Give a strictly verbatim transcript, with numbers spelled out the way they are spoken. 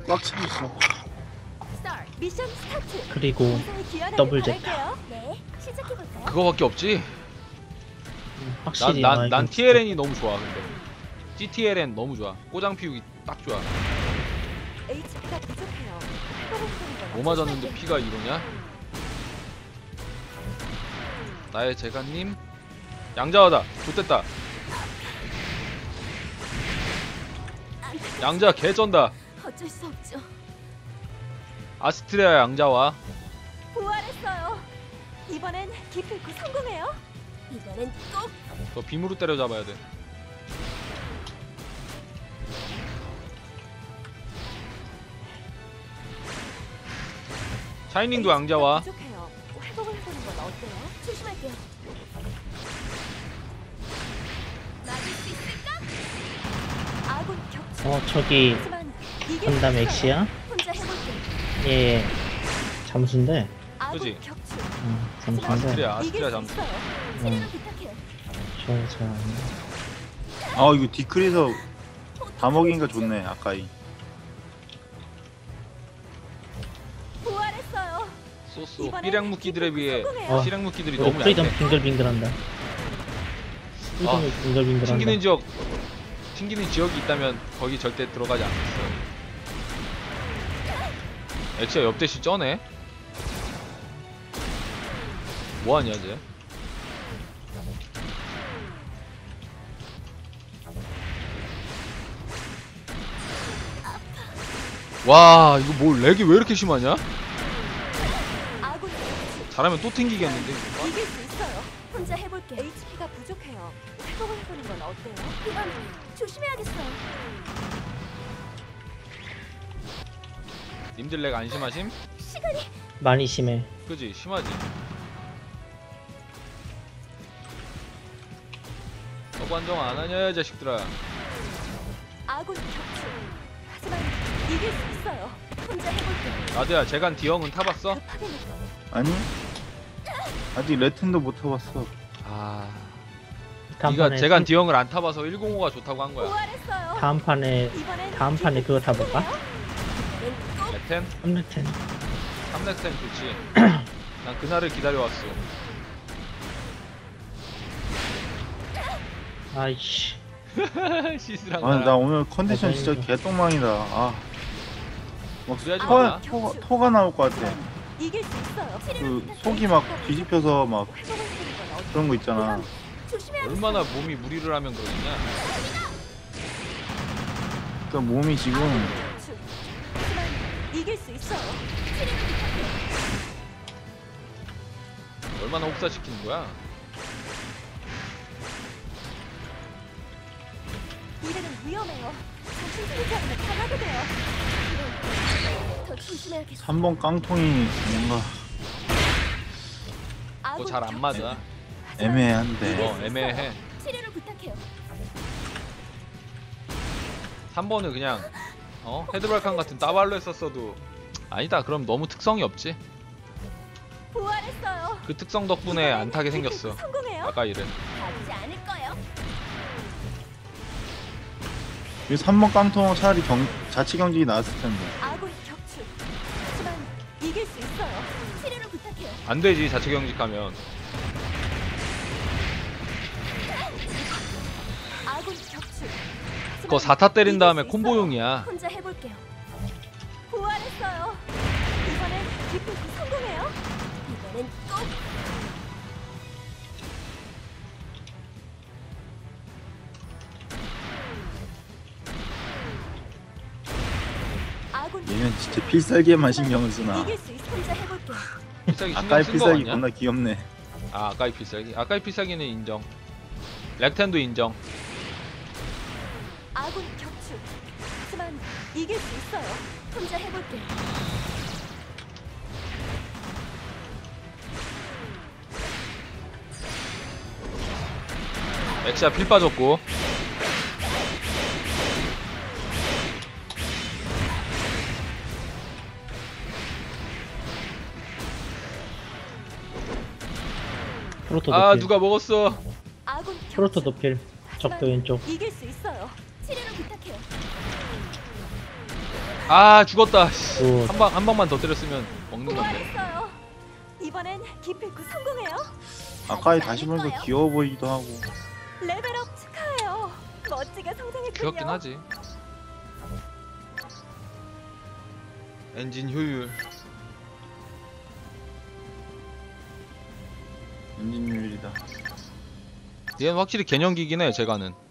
꽉 차있어. 미션 스타트. 그리고 더블 제타. 네, 시작해볼까요? 그거밖에 없지. 음, 확실히 난, 난, 아, 난 이거 티엘엔이 너무 좋아. 근데 지티엘엔 너무 좋아. 꼬장 피우기 딱 좋아. 에이치피가 부족해요. 회복을 하는 뭐 맞았는데 피가 이러냐? 나의 재간님 양자하다. 좋됐다. 양자 개쩐다. 어쩔 수 없죠. 아스트리아 양자와 부활했어요. 이번엔 기필코 성공해요. 이번엔 꼭. 너 빔으로 때려잡아야 돼. 샤이닝도 양자와. 부족해요. 회복을 해보는 건 어때요? 조심할게요. 맞을 수 있을까? 아군 격추. 어 저기 하지만 이길 건담 수 있어요. 엑시야? 혼자 해볼게. 예 잠수인데. 아군 그지? 격추. 음, 잠수인데. 아스트리아 이길 아스트리아 수 잠수. 있어요. 치료를 부탁해요. 저저 아 이거 디크리서 다 먹이니까 좋네. 아까이. 부활했어요. 쏘쏘. 이번엔 삐량 무기들에 비해 성공해요. 실행 무기들이 너무 프리덤 약해. 빙글빙글한다. 프리덤이 빙글빙글한다. 튕기는 지역 튕기는 지역이 있다면 거기 절대 들어가지 않겠어. 엑시야 옆대시 쩌네. 뭐하냐 쟤? 와 이거 뭐 렉이 왜 이렇게 심하냐? 아군 격추. 잘하면 또 튕기겠는데 이거? 이길 수 있어요. 혼자 해볼게. 에이치피가 부족해요. 회복을 해보는 건 어때요? 이건 조심해야겠어요. 님들 렉 안심하심? 시간이. 많이 심해. 그지? 심하지? 너무 안정 안 하냐 이 자식들아. 아군 격추. 하지만 이길 수 있어요. 혼자 해볼게. 나도야 재간 D형은 타봤어? 급하게 느껴. 아니? 아직 레튼도 못 타봤어. 아... 다음 니가 판에 재간 D형을 안 타봐서 일공오가 좋다고 한 거야. 부활했어요. 다음 판에 이번엔 다음 판에 그거 타볼까? 이번엔 꼭. 레텐? 삼레텐. 삼렉텐 좋지. 난 그날을 기다려왔어. 아이씨. 시스랑 아 나 나랑 오늘 컨디션 아, 진짜 다행이다. 개똥망이다. 아. 막 그래야지 토가, 뭐야. 토가, 토가 나올 것 같아. 이길 수 있어요. 그 속이 막 뒤집혀서 막 회복을 해보는 건 어때요? 그런 거 있잖아. 이건 조심해야겠어요. 얼마나 몸이 무리를 하면 그러냐. 그러니까 몸이 지금 아군 격추. 하지만 이길 수 있어요. 치료를 부탁해요. 얼마나 혹사시키는 거야. 이래는 위험해요. 정신 차리지 않으면 당하게 돼요. 이런 더 조심해야겠어요. 삼 번 깡통이 뭔가 아군 너 잘 안 격추. 맞아. 애매한데. 어 애매해. 치료를 부탁해요. 삼 번은 그냥 어? 헤드발칸 같은 따발로 했었어도 아니다. 그럼 너무 특성이 없지. 부활했어요. 그 특성 덕분에 안 타게 생겼어. 성공해요. 아까 이래. 가지 않을 거예요. 이 삼 번 깡통 차라리 경, 자치 경직이 나왔을 텐데. 아군 격추. 하지만 이길 수 있어요. 치료를 부탁해요. 안 되지 자체 경직하면. 아군 격추. 그거 사타 때린 다음에 이길 수 있어요. 콤보용이야. 혼자 해볼게요. 부활했어요. 이번엔 기필코 성공해요. 이번엔 꼭. 아군 얘는 진짜 필살기에만 신경을 쓰나. 이길 수 있어. 혼자 해볼게요. 필살기 신경 아까의 쓴거 필살기 같냐? 겁나 귀엽네. 아 아까의 필살기? 아까의 필살기는 인정. 렉텐도 인정. 아군 격추. 하지만 이길 수 있어요. 혼자 해볼게요. 엑시아 필 빠졌고. 프로토 아 도필. 누가 먹었어. 아군 격추. 프로토 도필. 적도 왼쪽. 이길 수 있어요. 치료를 부탁해요. 아 죽었다. 오. 한 방 한 방만 더 때렸으면 먹는 건데. 고마웠어요. 이번엔 기필코 성공해요. 아까에 다시 보니까 귀여워 보이기도 하고. 레벨업 축하해요. 멋지게 성장했군요. 귀엽긴 하지. 엔진 효율. 엔진율이다. 얘는 확실히 개념기긴 해. 제가는